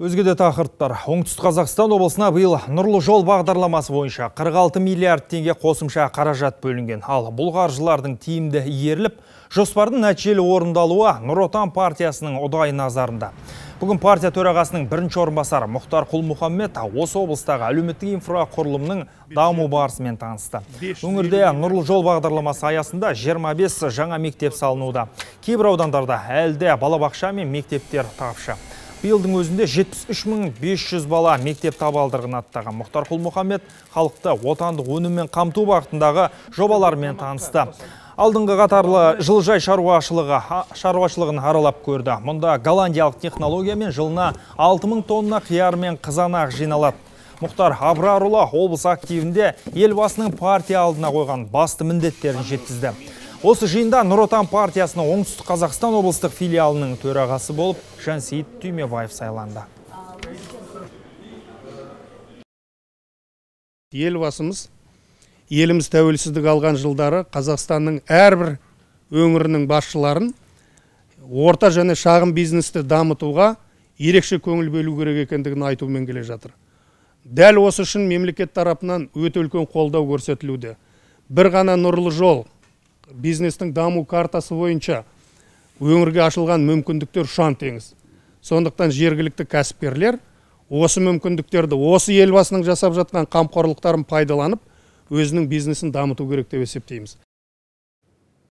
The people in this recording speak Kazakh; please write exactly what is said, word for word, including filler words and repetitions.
Өзгеде тақырыптар. Оңтүстік Қазақстан облысына биыл нұрлы жол бағдарламасы бойынша қырық алты миллиард теңге қосымша қаражат бөлінген. Ал бұл қаржылардың тиімді игеріліп, жоспардың нәтижелі орындалуы Нұр Отан партиясының ұдайы назарында. Бүгін партия төрағасының бірінші орынбасары Мұхтар Құл-Мұхаммед осы облыстағы әлеуметтік инфрақұрылымның даму барысымен танысты. Өңірде нұрлы жол бағдарламасы аясында жиырма бес жаңа мектеп салынуда. Кейбір аудандарда әлде балабақша мен мектептер тапшы. Биылдың өзінде жетпіс үш мың бес жүз бала мектеп табалдырығын аттаған Мұхтар Құл-Мұхаммед халықты отандық өніммен қамту бағытындағы жобалармен танысты. Алдыңғы қатарлы жылыжай шаруашылығы, шаруашылығын аралап көрді. Мұнда голландиялық технологиямен жылына алты мың тонна қияр мен қызанақ жиналады. Мұхтар Абрарұлы облыс активінде елбасының партия алдына қойған басты міндеттерін жеткізді. Осы жиында Нұр Отан партиясының Оңтүстік Қазақстан облыстық филиалының төрағасы болып Жансейіт Түймебаев сайланды. Елбасымыз еліміз тәуелсіздік алған жылдары Қазақстанның әрбір өңірінің басшыларын орта және шағын бизнесті дамытуға ерекше көңіл бөлу керек екендігін айтумен келе жатыр. Дәл осы үшін мемлекет тарапынан өте үлкен қолдау көрсетілуде. Бір ғана нұрлы жол бизнестің даму картасы бойынша өңірге ашылған мүмкіндіктер ұшан теңіз. Сондықтан жергілікті кәсіпкерлер осы мүмкіндіктерді, осы елбасының жасап жатқан қамқорлықтарын пайдаланып, өзінің бизнесін дамыту керек деп есептейміз.